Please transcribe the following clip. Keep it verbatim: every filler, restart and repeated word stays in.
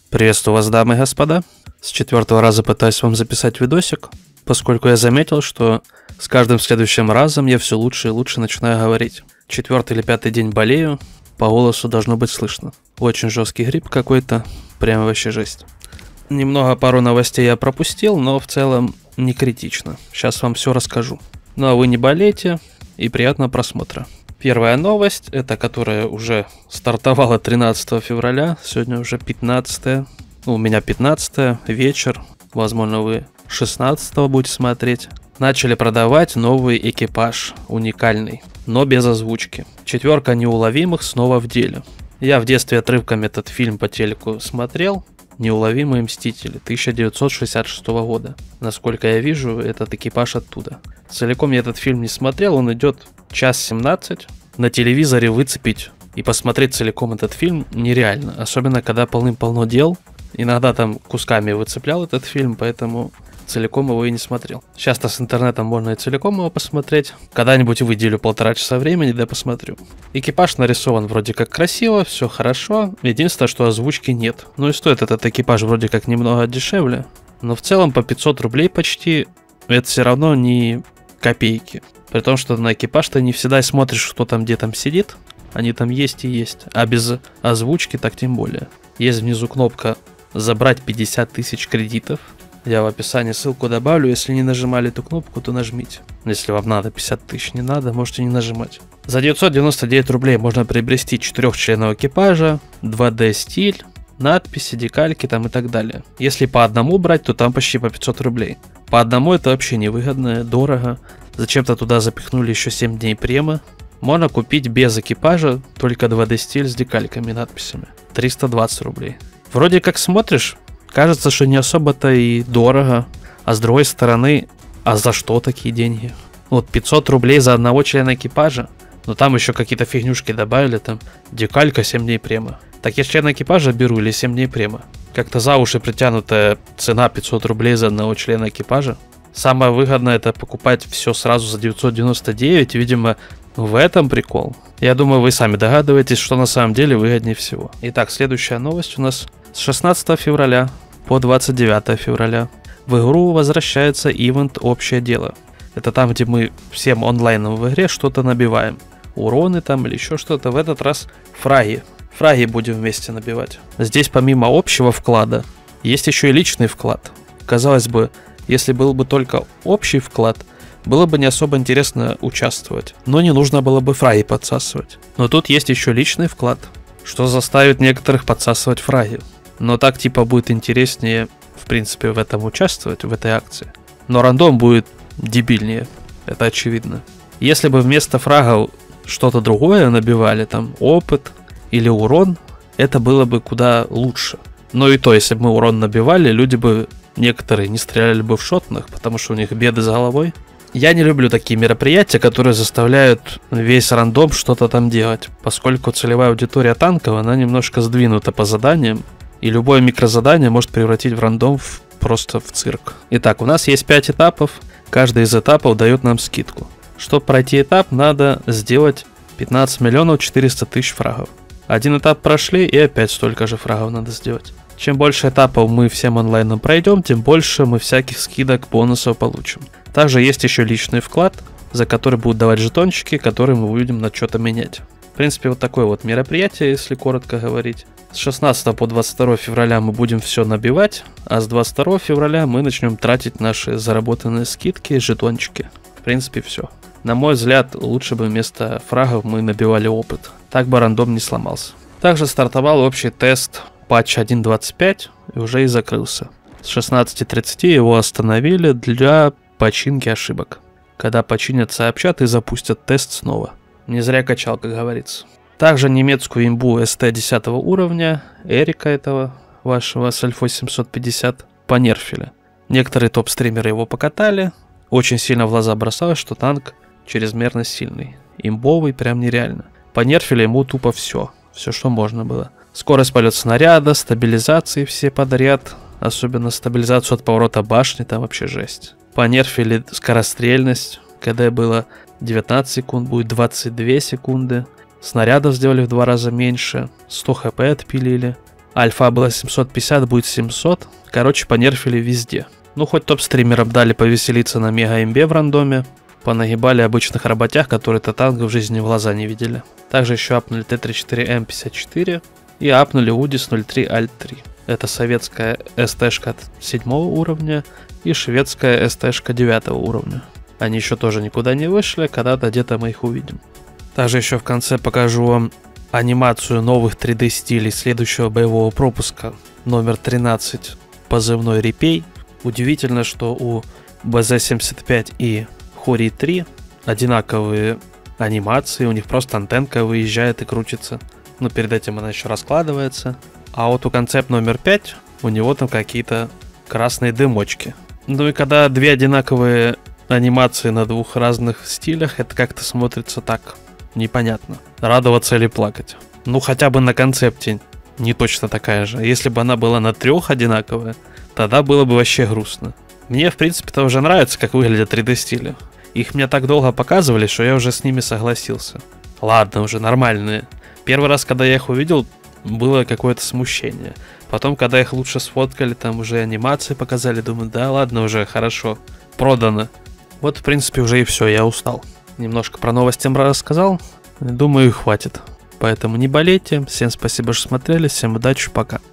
Приветствую вас, дамы и господа. С четвертого раза пытаюсь вам записать видосик, поскольку я заметил, что с каждым следующим разом я все лучше и лучше начинаю говорить. Четвертый или пятый день болею, по голосу должно быть слышно. Очень жесткий грипп какой-то, прям вообще жесть. Немного пару новостей я пропустил, но в целом не критично. Сейчас вам все расскажу. Ну а вы не болейте и приятного просмотра. Первая новость, это которая уже стартовала тринадцатого февраля, сегодня уже пятнадцатое, ну, у меня пятнадцатое, вечер, возможно вы шестнадцатого будете смотреть. Начали продавать новый экипаж, уникальный, но без озвучки. Четверка неуловимых снова в деле. Я в детстве отрывками этот фильм по телеку смотрел, «Неуловимые мстители» тысяча девятьсот шестьдесят шестого года. Насколько я вижу, этот экипаж оттуда. Целиком я этот фильм не смотрел, он идет час семнадцать. На телевизоре выцепить и посмотреть целиком этот фильм нереально. Особенно, когда полным-полно дел. Иногда там кусками выцеплял этот фильм, поэтому целиком его и не смотрел. Сейчас-то с интернетом можно и целиком его посмотреть. Когда-нибудь выделю полтора часа времени, да посмотрю. Экипаж нарисован вроде как красиво, все хорошо. Единственное, что озвучки нет. Ну и стоит этот экипаж вроде как немного дешевле. Но в целом по пятьсот рублей почти это все равно не копейки. При том, что на экипаж-то не всегда смотришь, кто там где там сидит. Они там есть и есть. А без озвучки так тем более. Есть внизу кнопка «Забрать пятьдесят тысяч кредитов». Я в описании ссылку добавлю. Если не нажимали эту кнопку, то нажмите. Если вам надо пятьдесят тысяч, не надо, можете не нажимать. За девятьсот девяносто девять рублей можно приобрести четырехчленного экипажа, два дэ стиль, надписи, декальки там и так далее. Если по одному брать, то там почти по пятьсот рублей. По одному это вообще невыгодно, дорого. Зачем-то туда запихнули еще семь дней према. Можно купить без экипажа, только два дэ стиль с декальками и надписями. триста двадцать рублей. Вроде как смотришь, кажется, что не особо-то и дорого. А с другой стороны, а за что такие деньги? Вот пятьсот рублей за одного члена экипажа. Но там еще какие-то фигнюшки добавили, там декалька семь дней према. Так я члена экипажа беру или семь дней према? Как-то за уши притянутая цена пятьсот рублей за одного члена экипажа. Самое выгодное это покупать все сразу за девятьсот девяносто девять, видимо, в этом прикол. Я думаю, вы сами догадываетесь, что на самом деле выгоднее всего. Итак, следующая новость у нас с шестнадцатого февраля по двадцать девятое февраля. В игру возвращается ивент «Общее дело». Это там, где мы всем онлайном в игре что-то набиваем. Уроны там или еще что-то. В этот раз фраги. Фраги будем вместе набивать. Здесь помимо общего вклада есть еще и личный вклад. Казалось бы, если был бы только общий вклад, было бы не особо интересно участвовать. Но не нужно было бы фраги подсасывать. Но тут есть еще личный вклад, что заставит некоторых подсасывать фраги. Но так типа будет интереснее, в принципе, в этом участвовать, в этой акции. Но рандом будет дебильнее, это очевидно. Если бы вместо фрагов что-то другое набивали, там опыт или урон, это было бы куда лучше. Но и то, если бы мы урон набивали, люди бы некоторые не стреляли бы в шотных, потому что у них беды с головой. Я не люблю такие мероприятия, которые заставляют весь рандом что-то там делать, поскольку целевая аудитория танков, она немножко сдвинута по заданиям, и любое микрозадание может превратить в рандом в, просто в цирк. Итак, у нас есть пять этапов, каждый из этапов дает нам скидку. Чтобы пройти этап, надо сделать пятнадцать миллионов четыреста тысяч фрагов. Один этап прошли, и опять столько же фрагов надо сделать. Чем больше этапов мы всем онлайном пройдем, тем больше мы всяких скидок, бонусов получим. Также есть еще личный вклад, за который будут давать жетончики, которые мы будем на что-то менять. В принципе, вот такое вот мероприятие, если коротко говорить. С шестнадцатого по двадцать второе февраля мы будем все набивать, а с двадцать второго февраля мы начнем тратить наши заработанные скидки, жетончики. В принципе, все. На мой взгляд, лучше бы вместо фрагов мы набивали опыт. Так бы рандом не сломался. Также стартовал общий тест патч один точка двадцать пять и уже и закрылся. С шестнадцати тридцати его остановили для починки ошибок. Когда починят, сообщат и запустят тест снова. Не зря качал, как говорится. Также немецкую имбу эс тэ десятого уровня, Эрика этого вашего с альфой семьсот пятьдесят, понерфили. Некоторые топ-стримеры его покатали. Очень сильно в глаза бросалось, что танк чрезмерно сильный. Имбовый прям нереально. Понерфили ему тупо все. Все, что можно было. Скорость полета снаряда, стабилизации все подряд. Особенно стабилизацию от поворота башни, там вообще жесть. Понерфили скорострельность. КД было девятнадцать секунд, будет двадцать две секунды. Снарядов сделали в два раза меньше. сто хп отпилили. Альфа была семьсот пятьдесят, будет семьсот. Короче, понерфили везде. Ну, хоть топ-стримерам дали повеселиться на мега-имбе в рандоме. Понагибали обычных работяг, которые Татанга в жизни в глаза не видели. Также еще апнули Т тридцать четыре М пятьдесят четыре и апнули Удис ноль три Альт три. Это советская СТшка седьмого уровня и шведская СТшка девятого уровня. Они еще тоже никуда не вышли, когда-то где-то мы их увидим. Также еще в конце покажу вам анимацию новых три дэ стилей следующего боевого пропуска номер тринадцать, позывной Репей. Удивительно, что у Бэ Зэ семьдесят пять и Хори три одинаковые анимации, у них просто антенка выезжает и крутится. Но перед этим она еще раскладывается. А вот у концепт номер пять у него там какие-то красные дымочки. Ну и когда две одинаковые анимации на двух разных стилях, это как-то смотрится так непонятно. Радоваться или плакать. Ну хотя бы на концепте не точно такая же. Если бы она была на трех одинаковая, тогда было бы вообще грустно. Мне в принципе-то уже нравится, как выглядят три дэ стили. Их мне так долго показывали, что я уже с ними согласился. Ладно, уже нормальные. Первый раз, когда я их увидел, было какое-то смущение. Потом, когда их лучше сфоткали, там уже анимации показали, думаю, да ладно, уже хорошо, продано. Вот, в принципе, уже и все, я устал. Немножко про новости рассказал, думаю, хватит. Поэтому не болейте, всем спасибо, что смотрели, всем удачи, пока.